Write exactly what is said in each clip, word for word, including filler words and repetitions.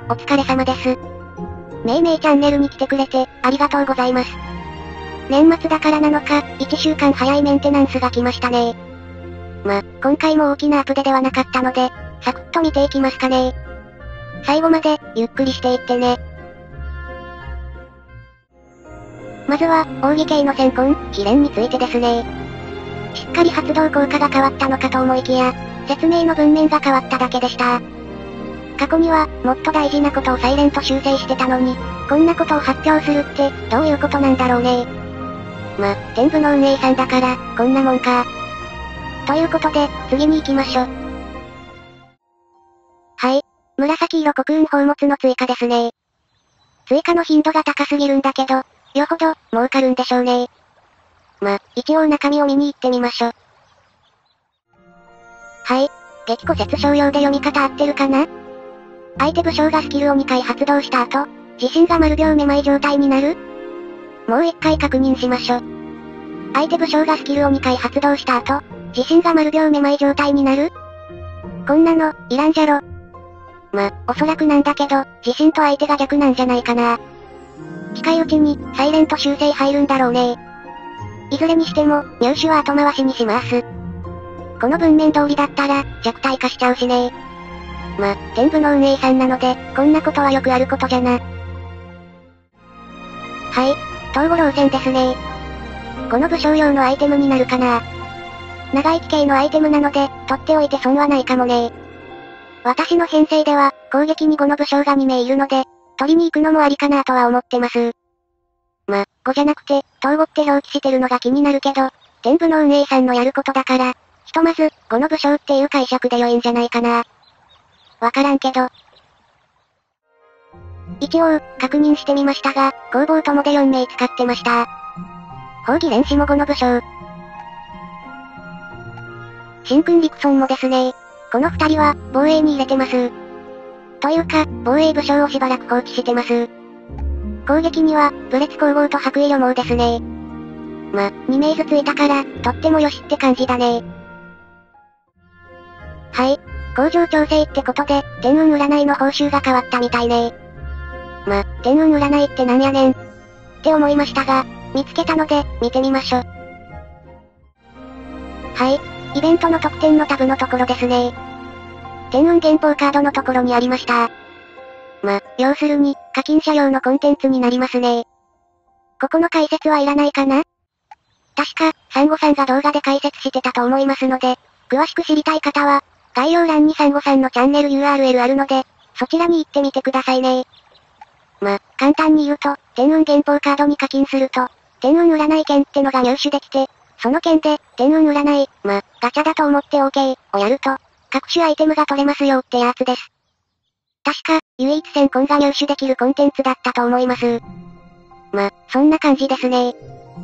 お疲れ様です。めいめいチャンネルに来てくれて、ありがとうございます。年末だからなのか、いっしゅうかん早いメンテナンスが来ましたね。ま、今回も大きなアップデではなかったので、サクッと見ていきますかね。最後まで、ゆっくりしていってね。まずは、奥義系の先根、秘蓮についてですね。しっかり発動効果が変わったのかと思いきや、説明の文面が変わっただけでした。過去には、もっと大事なことをサイレント修正してたのに、こんなことを発表するって、どういうことなんだろうね。ま、天部の運営さんだから、こんなもんか。ということで、次に行きましょ。はい。紫色黒雲宝物の追加ですね。追加の頻度が高すぎるんだけど、よほど、儲かるんでしょうね。ま、一応中身を見に行ってみましょ。はい。激古説商用で読み方合ってるかな？相手武将がスキルをにかい発動した後、自身が丸秒めまい状態になる？もういっかい確認しましょ。相手武将がスキルをにかい発動した後、自身が丸秒めまい状態になる？こんなの、いらんじゃろ。ま、おそらくなんだけど、自身と相手が逆なんじゃないかな。近いうちに、サイレント修正入るんだろうね。いずれにしても、入手は後回しにします。この文面通りだったら、弱体化しちゃうしね。ま、天部の運営さんなので、こんなことはよくあることじゃな。はい、東五郎戦ですね。この武将用のアイテムになるかな。長生き系のアイテムなので、取っておいて損はないかもね。私の編成では、攻撃にごの武将がにめいいるので、取りに行くのもありかなとは思ってます。ま、ごじゃなくて、東五って表記してるのが気になるけど、天部の運営さんのやることだから、ひとまず、ごの武将っていう解釈で良いんじゃないかな。わからんけど。一応、確認してみましたが、攻防ともでよんめい使ってました。宝義連士もごの武将。神君陸尊もですね。この二人は、防衛に入れてます。というか、防衛武将をしばらく放置してます。攻撃には、武烈皇后と白衣予毛ですね。ま、にめいずついたから、とってもよしって感じだね。はい。工場調整ってことで、天運占いの報酬が変わったみたいね。ま、天運占いってなんやねん。って思いましたが、見つけたので、見てみましょ。はい。イベントの特典のタブのところですね。天運原宝カードのところにありました。ま、要するに、課金者用のコンテンツになりますね。ここの解説はいらないかな？確か、サンゴさんが動画で解説してたと思いますので、詳しく知りたい方は、概要欄にサンゴさんのチャンネル ユーアールエル あるので、そちらに行ってみてくださいね。ま、簡単に言うと、天運原宝カードに課金すると、天運占い券ってのが入手できて、その券で、天運占い、ま、ガチャだと思って OK をやると、各種アイテムが取れますよってやつです。確か、唯一先根が入手できるコンテンツだったと思います。ま、そんな感じですね。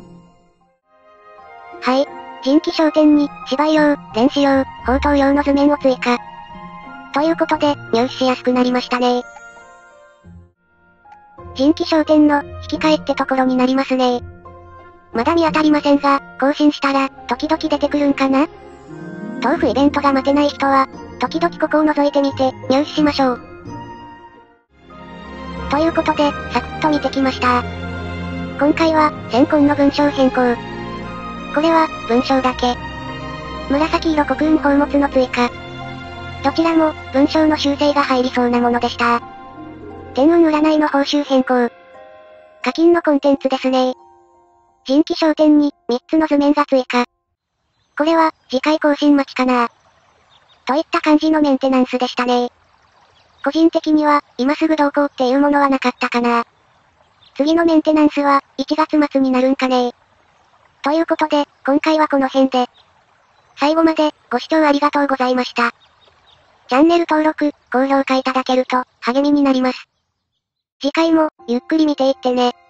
はい。人気商店に、芝居用、電子用、宝刀用の図面を追加。ということで、入手しやすくなりましたね。人気商店の、引き換えってところになりますね。まだ見当たりませんが、更新したら、時々出てくるんかな？豆腐イベントが待てない人は、時々ここを覗いてみて、入手しましょう。ということで、サクッと見てきました。今回は、先根の文章変更。これは、文章だけ。紫色黒雲宝物の追加。どちらも、文章の修正が入りそうなものでした。天運占いの報酬変更。課金のコンテンツですね。人気商店に、みっつの図面が追加。これは、次回更新待ちかな。といった感じのメンテナンスでしたね。個人的には、今すぐ同行っていうものはなかったかな。次のメンテナンスは、いちがつまつになるんかね。ということで、今回はこの辺で。最後まで、ご視聴ありがとうございました。チャンネル登録、高評価いただけると、励みになります。次回も、ゆっくり見ていってね。